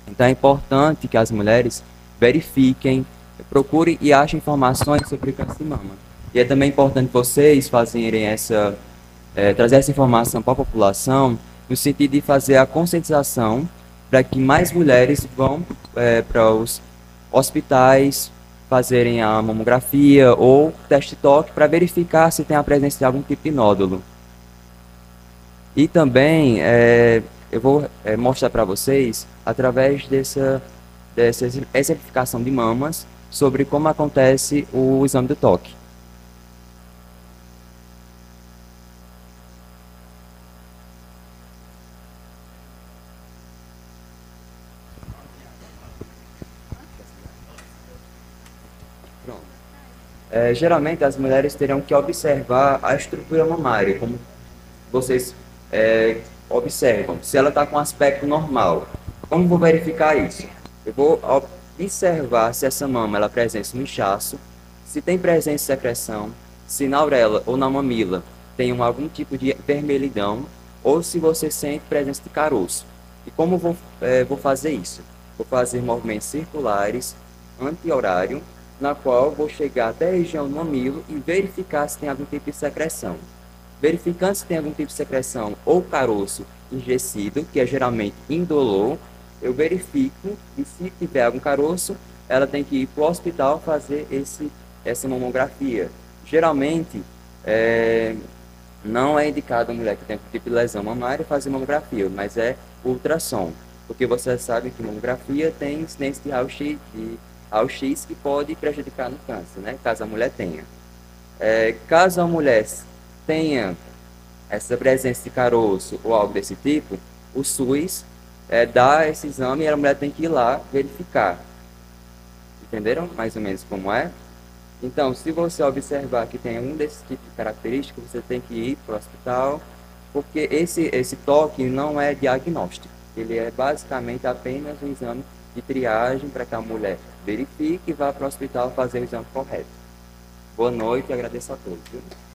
Então é importante que as mulheres verifiquem, procurem e achem informações sobre o câncer de mama. E é também importante vocês fazerem trazer essa informação para a população, no sentido de fazer a conscientização para que mais mulheres vão para os hospitais fazerem a mamografia ou teste toque para verificar se tem a presença de algum tipo de nódulo. E também eu vou mostrar para vocês, através dessa exemplificação de mamas, sobre como acontece o exame do toque. Pronto. Geralmente as mulheres terão que observar a estrutura mamária, como vocês observam, se ela está com aspecto normal. Como vou verificar isso? Eu vou observar se essa mama ela apresenta um inchaço, se tem presença de secreção, se na auréola ou na mamila tem algum tipo de vermelhidão, ou se você sente presença de caroço. E como vou fazer isso? Vou fazer movimentos circulares, anti-horário, na qual vou chegar até a região do mamilo e verificar se tem algum tipo de secreção. Verificando se tem algum tipo de secreção ou caroço enrijecido, que é geralmente indolor, eu verifico e se tiver algum caroço, ela tem que ir para o hospital fazer essa mamografia. Geralmente, não é indicado a mulher que tem algum tipo de lesão mamária fazer mamografia, mas é ultrassom, porque você sabe que mamografia tem incidência de raio-x que pode prejudicar no câncer, né? Caso a mulher tenha. Caso a mulher tenha essa presença de caroço ou algo desse tipo, o SUS dá esse exame e a mulher tem que ir lá verificar. Entenderam mais ou menos como é? Então, se você observar que tem um desses tipos de características, você tem que ir para o hospital, porque esse toque não é diagnóstico. Ele é basicamente apenas um exame de triagem para que a mulher verifique e vá para o hospital fazer o exame correto. Boa noite e agradeço a todos. Viu?